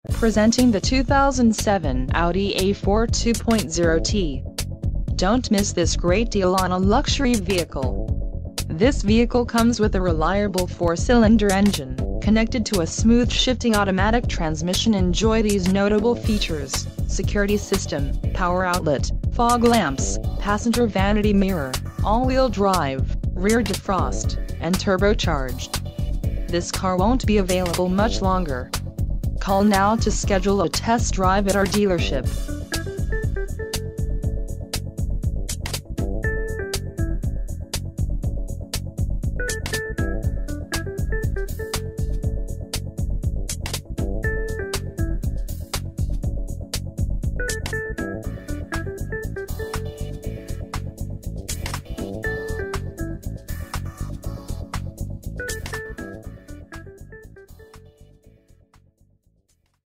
Presenting the 2007 Audi A4 2.0T. Don't miss this great deal on a luxury vehicle. This vehicle comes with a reliable 4-cylinder engine, connected to a smooth shifting automatic transmission. Enjoy these notable features: security system, power outlet, fog lamps, passenger vanity mirror, all-wheel drive, rear defrost, and turbocharged. This car won't be available much longer. Call now to schedule a test drive at our dealership.